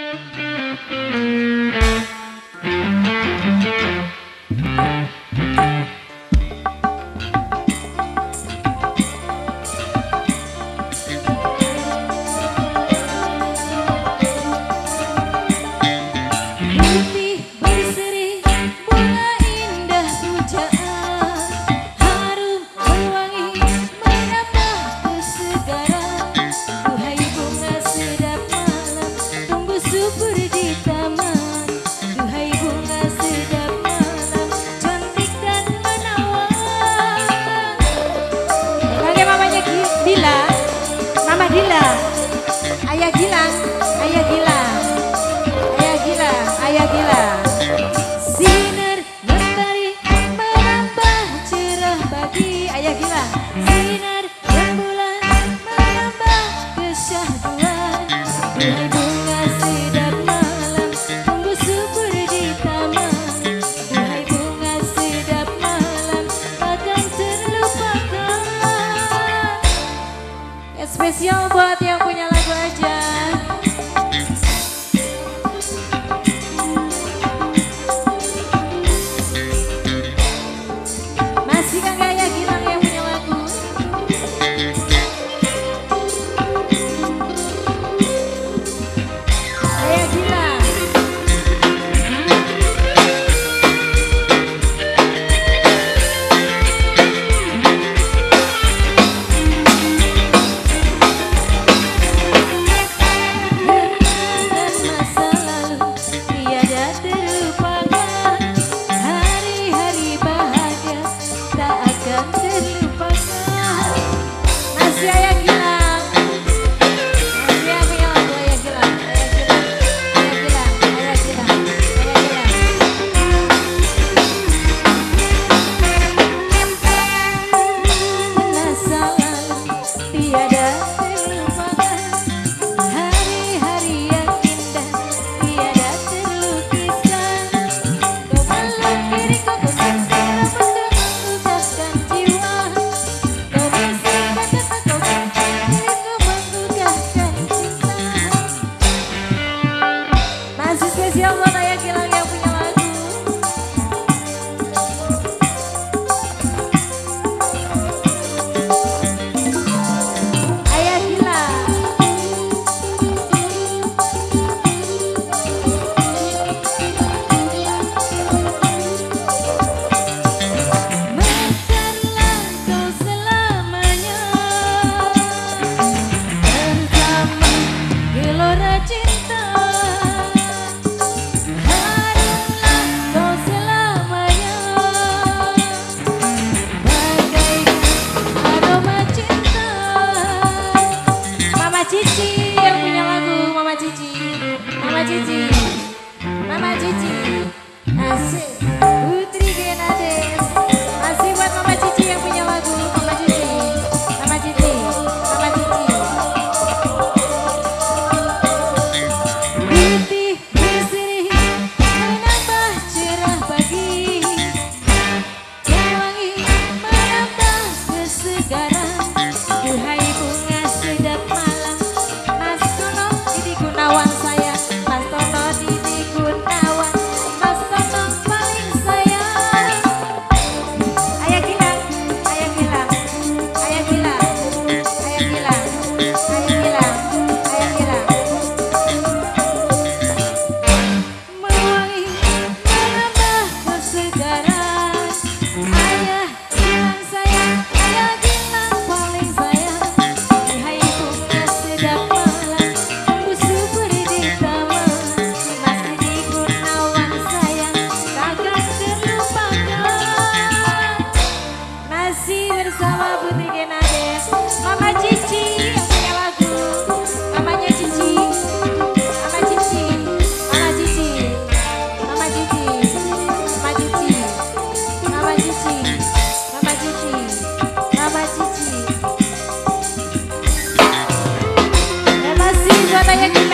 Ayah Gilang, Ayah Gilang, Ayah Gilang, Ayah Gilang. Sinar mentari menambah cerah pagi. Ayah Gilang. Sinar rembulan menambah kesyahduan. Duhai bunga sedap malam, tunggu subur di taman. Duhai bunga sedap malam, takkan terlupakan. Yang spesial buat yang punya lagu aja. Masih kan Ayah Gilang yang punya lagu. Ayah Gilang. Mama Cici, asik. Putri Genades, masih buat Mama Cici yang punya lagu. Mama Cici, Mama Cici, Mama Cici. Putih berseri menambah cerah pagi, wangi menambah kesegaran. Duhai bunga sedap malam, Mas Tono Didi Gunawan saya. Mas Tono Didi Gunawan, Mas Tono paling sayang. Ayah Gilang, Ayah Gilang, Ayah Gilang, Ayah Gilang, Ayah Gilang, Ayah Gilang. Mewangi menambah kesegaran. Ayah Gilang sayang, Ayah Gilang paling sayang. Duhai bunga sedap malam, tunggu subur di taman. Mas Didi Gunawan sayang, takkan terlupakan. Masih bersama Putri Genades, Mama Cici yang punya lagu. Mamanya Cici, Mama Cici, Mama Cici, Mama Cici, Mama Cici, Mama Cici, Mama Cici, Mama Cici. Dan masih buat Ayah Gilang.